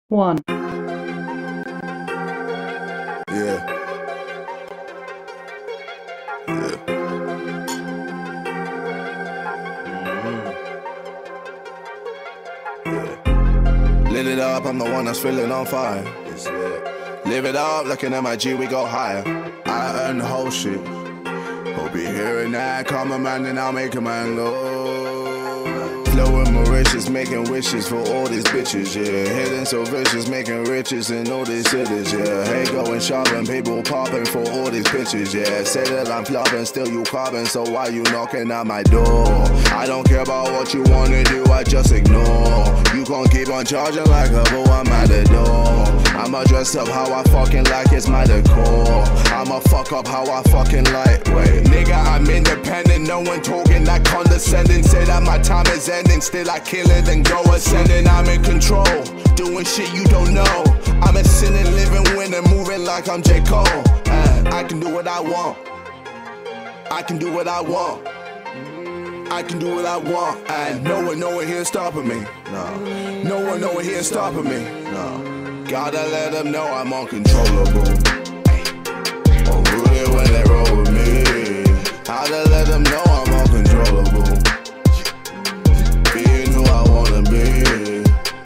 1. Yeah. Yeah. Yeah. Lit it up, I'm the one that's feeling on fire. Live it up, looking at my G, we go higher. I earn the whole shit. Hope you hearing that, call my man and I'll make a man go. Flowing Mauritius, making wishes for all these bitches, yeah. Hitting so vicious, making riches in all these cities, yeah. Hey, going shopping, people popping for all these bitches, yeah. Say that I'm flopping, still you copping, so why you knocking at my door? I don't care about what you wanna do, I just ignore. You gon' keep on charging like a bull, I'm at the door. I'ma dress up how I fucking like, it's my decor. I'ma fuck up how I fucking like, wait. Nigga, I'm independent, no one talking that condescending. Say that my time is ending, still I kill it and go ascending. I'm in control, doing shit you don't know. I'm a sinning, living, winning, moving like I'm J. Cole. I can do what I want. I can do what I want. I can do what I want. And no one here stopping me. No. No one here stopping me. No. Gotta let them know I'm uncontrollable. Oh, really when they roll with me. Gotta let them know I'm uncontrollable. Being who I wanna be.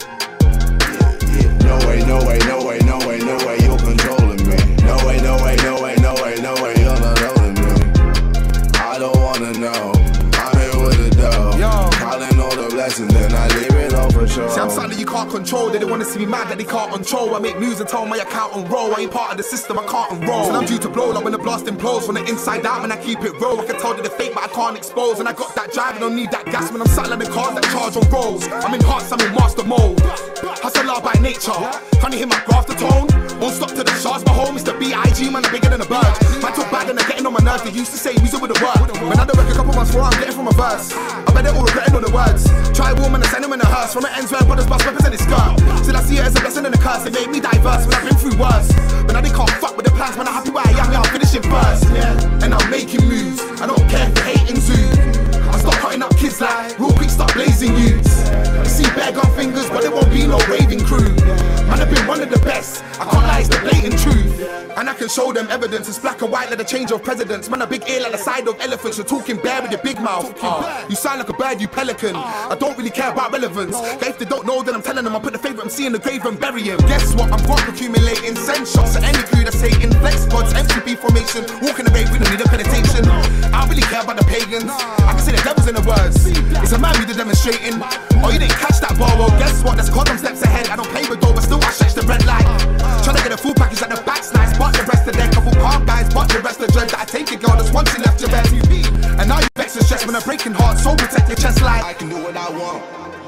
No way, no way, no way, no way, no way you're controlling me. No way, no way, no way, no way, no way you're not holding me. I don't wanna know. I'm here with the dough. Calling all the blessings, then I leave it all for sure. See, I'm something you can't control. They don't wanna see me mad that they can't control. I make news and tell my account and roll. I ain't part of the system, I can't enroll. And I'm due to blow like when the blast implodes. From the inside out, man, I keep it real. I can tell that they're fake, but I can't expose. And I got that drive and don't need that gas. When I'm sat like the cars that charge on rolls. I'm in hearts, I'm in master mode. Hustler by nature. Honey hit my grafter tone. Won't stop to the shards, my home is the B.I.G. Man, I'm bigger than a bird. Man, talk bad and they're getting on my nerves. They used to say music with a word. When I don't work a couple months for I'm getting from a verse. I bet they're all regretting all the words. Try woman and send them in a hearse. From the ends where brothers bust weapons in his skirt. Still I see it as a blessing and a curse. It made me diverse when I've been through worse. But now they can't fuck with the plans. Man, I'm happy where I am, yeah, I'm finishing first. And I'm making moves. I don't care if you're hating zoo. I start cutting up kids like real quick, start blazing youths. You see bare gun fingers, but there won't be no raving crew. Man, I've been one of the best. I can't lie, it's the blatant truth. And I can show them evidence. It's black and white like the change of presidents. Man, a big ear like the side of elephants. You're talking bear with your big mouth. You sound like a bird, you pelican. I don't really care about relevance. But if they don't know, then I'm telling them I put the favourite MC in the grave and bury him. Guess what? I'm got accumulating. Send shots at any crew that's hating. Flex gods, MCP formation. Walking the rave, we don't need a penetration. I don't really care about the pagans. I can say the devil's in the words. It's a man we did demonstrating. Oh, you didn't catch that ball? Well, guess what? That's cause I'm steps ahead. I don't play with dough, but still I stretch the red light. Tryna get a full package at the back's nice, but the rest of them couple calm guys, but the rest of dread that I take it, girl, that's once you left your bed. And now you vex and stress when I'm breaking heart, so protect your chest like I can do what I want.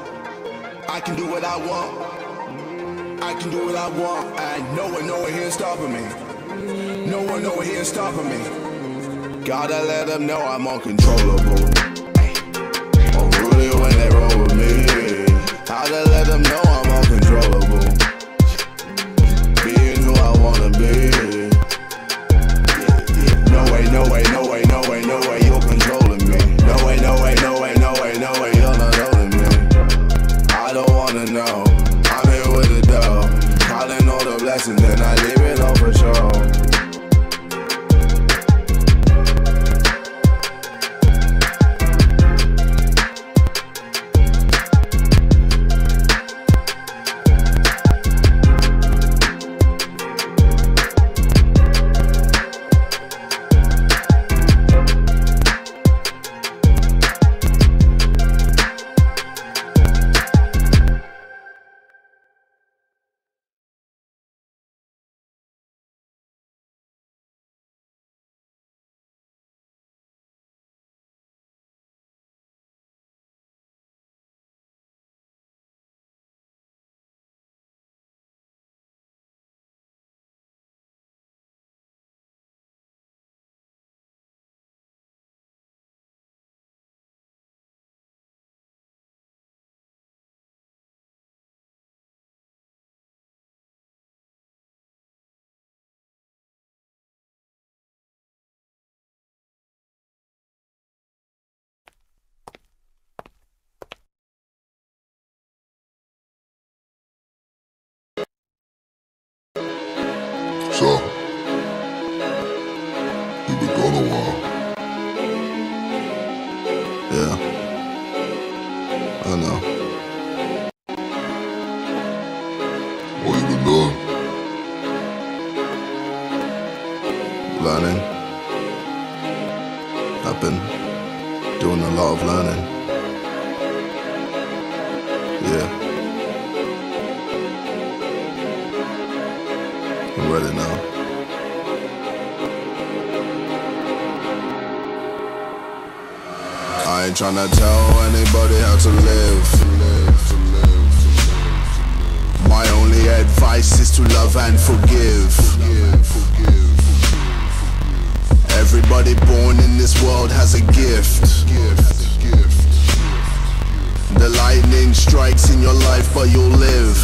I can do what I want. I can do what I want. And no one here stopping me. No one here stopping me. Gotta let them know I'm uncontrollable. Oh, really when they roll with me. Gotta let them know I'm uncontrollable. Being who I wanna be. No way, no way, no way, no way, no way you're controlling me. No way, no way, no way, no way, no way you're not holding me. I don't wanna know. I'm here with the dough. Calling all the blessings, then I leave it all for sure. up? You been gone a while. Yeah, I know. What you been doing? Learning. I've been doing a lot of learning. Yeah. I'm ready now. I ain't tryna tell anybody how to live. My only advice is to love and forgive. Everybody born in this world has a gift. The lightning strikes in your life, but you'll live.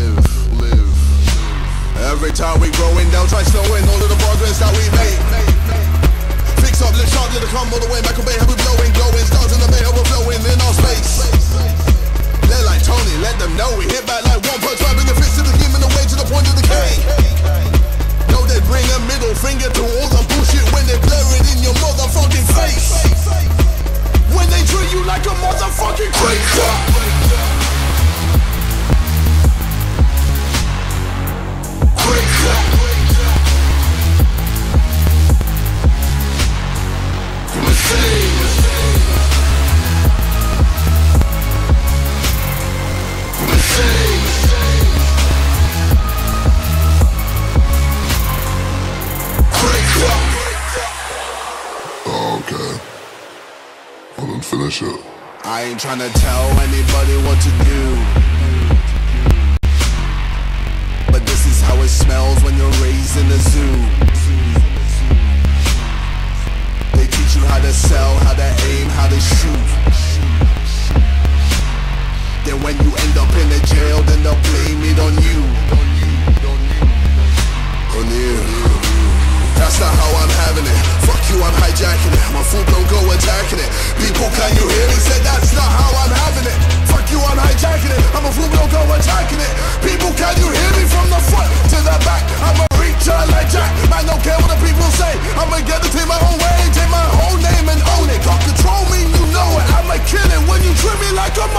Every time we growing, they'll try slowing all of the progress that we make. Fix up, let's charge it to come all the way. Michael Bay, how we blowing, glowing. Stars in the bay, overflowing in our space. They're like Tony, let them know we hit back like one punch. Bring a fist to the game and away to the point of decay. No, they bring a middle finger to all the bullshit when they blur it in your motherfucking face. When they treat you like a motherfucking crazy. Okay. Well then finish it. I ain't tryna tell anybody what to do, but this is how it smells when you're raised in a zoo. They teach you how to sell, how to aim, how to shoot. Then when you end up in a jail, then they'll blame it on you. On you. That's not how I'm having it. Fuck you, I'm hijacking it. My food don't go attacking it. People, can you hear me? Said that's not how I'm having it. Fuck you, I'm hijacking it. I'm a fool, don't go attacking it. People, can you hear me? From the front to the back, I'm a reacher like Jack. Man, don't care what the people say. I'ma get it in my own way. Take my whole name and own it. Can't control me, you know it. I'ma kill it when you treat me like a